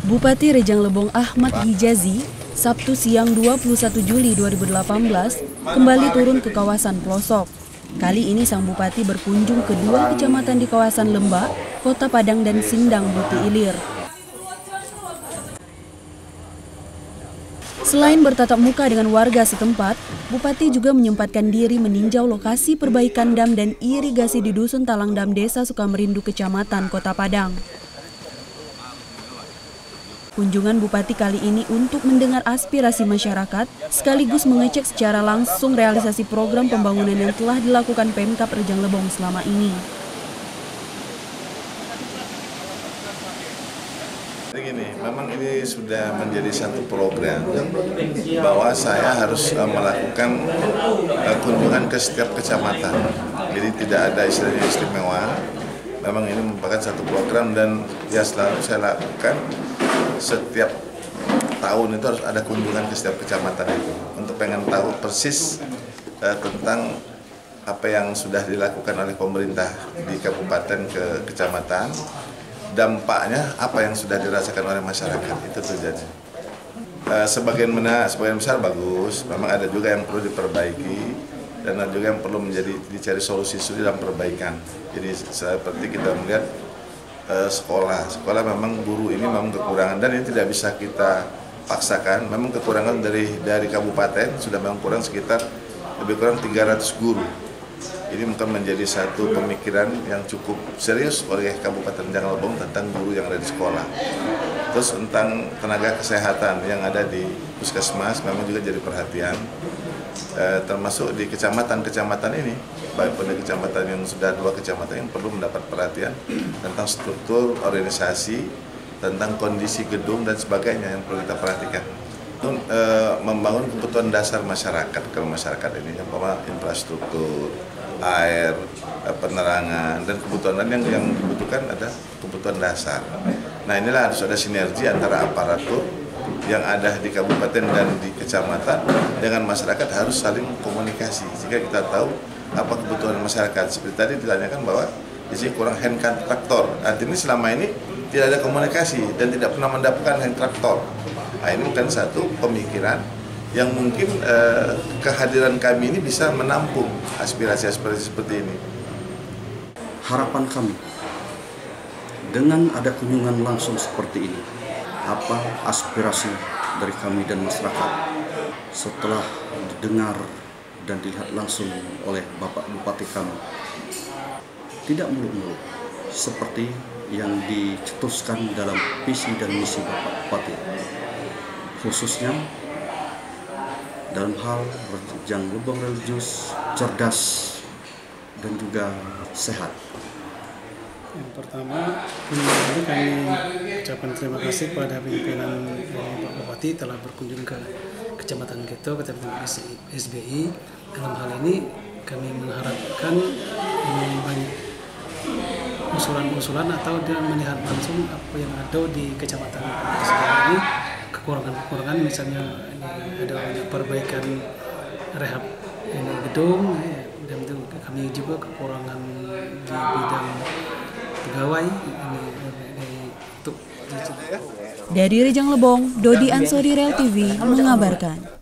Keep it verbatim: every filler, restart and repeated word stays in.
Bupati Rejang Lebong Ahmad Hijazi, Sabtu siang dua puluh satu Juli dua ribu delapan belas, kembali turun ke kawasan pelosok. Kali ini sang bupati berkunjung ke dua kecamatan di kawasan Lembah, Kota Padang dan Sindang Buti Ilir. Selain bertatap muka dengan warga setempat, Bupati juga menyempatkan diri meninjau lokasi perbaikan dam dan irigasi di Dusun Talangdam Desa Sukamerindu, Kecamatan Kota Padang. Kunjungan Bupati kali ini untuk mendengar aspirasi masyarakat, sekaligus mengecek secara langsung realisasi program pembangunan yang telah dilakukan Pemkab Rejang Lebong selama ini. Begini, memang ini sudah menjadi satu program bahwa saya harus uh, melakukan uh, kunjungan ke setiap kecamatan. Jadi tidak ada istilahnya istimewa. Memang ini merupakan satu program dan ya selalu saya lakukan. Setiap tahun itu harus ada kunjungan ke setiap kecamatan itu untuk pengen tahu persis uh, tentang apa yang sudah dilakukan oleh pemerintah di kabupaten ke kecamatan, dampaknya apa yang sudah dirasakan oleh masyarakat itu terjadi. Uh, sebagian mana, sebagian besar bagus, memang ada juga yang perlu diperbaiki dan ada juga yang perlu menjadi dicari solusi-solusi dalam perbaikan. Jadi seperti kita melihat sekolah, sekolah memang guru ini memang kekurangan dan ini tidak bisa kita paksakan. Memang kekurangan dari dari kabupaten sudah memang kurang sekitar lebih kurang tiga ratus guru. Ini mungkin menjadi satu pemikiran yang cukup serius oleh Kabupaten Rejang Lebong tentang guru yang ada di sekolah. Terus tentang tenaga kesehatan yang ada di puskesmas memang juga jadi perhatian. Eh, termasuk di kecamatan-kecamatan ini, baik pada kecamatan yang sudah dua kecamatan yang perlu mendapat perhatian tentang struktur organisasi, tentang kondisi gedung dan sebagainya yang perlu kita perhatikan. Untuk eh, membangun kebutuhan dasar masyarakat, kalau masyarakat ini yang bahwa infrastruktur, air, penerangan dan kebutuhan lain yang, yang dibutuhkan ada kebutuhan dasar. Nah inilah harus ada sinergi antara aparatur yang ada di kabupaten dan di kecamatan dengan masyarakat harus saling komunikasi sehingga kita tahu apa kebutuhan masyarakat. Seperti tadi ditanyakan bahwa di sini kurang hand traktor. Artinya selama ini tidak ada komunikasi dan tidak pernah mendapatkan hand traktor. Nah, ini bukan satu pemikiran yang mungkin eh, kehadiran kami ini bisa menampung aspirasi-aspirasi seperti ini. Harapan kami dengan ada kunjungan langsung seperti ini, apa aspirasi dari kami dan masyarakat setelah didengar dan dilihat langsung oleh Bapak Bupati kami, tidak muluk-muluk seperti yang dicetuskan dalam visi dan misi Bapak Bupati, khususnya dalam hal Rejang Lebong religius, cerdas dan juga sehat. Yang pertama, ini kami ucapkan terima kasih kepada pimpinan Pak Bupati telah berkunjung ke Kecamatan Geto, Kecamatan S B I. Dalam hal ini kami mengharapkan ini banyak usulan-usulan atau dia melihat langsung apa yang ada di Kecamatan S B I ini, kekurangan-kekurangan misalnya ini ada perbaikan rehab ini gedung, dan itu kami juga kekurangan di bidang pegawai ini, ini untuk dari Rejang Lebong, Dodi Ansori, Rel T V mengabarkan.